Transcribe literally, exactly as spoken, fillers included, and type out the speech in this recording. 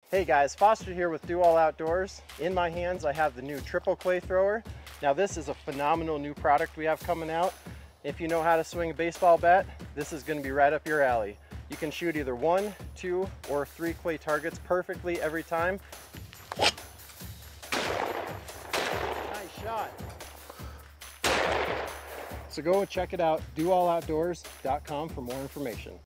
Hey guys, Foster here with Do All Outdoors. In my hands I have the new triple clay thrower. Now this is a phenomenal new product we have coming out. If you know how to swing a baseball bat, this is going to be right up your alley. You can shoot either one, two, or three clay targets perfectly every time. Nice shot. So go and check it out, do all outdoors dot com for more information.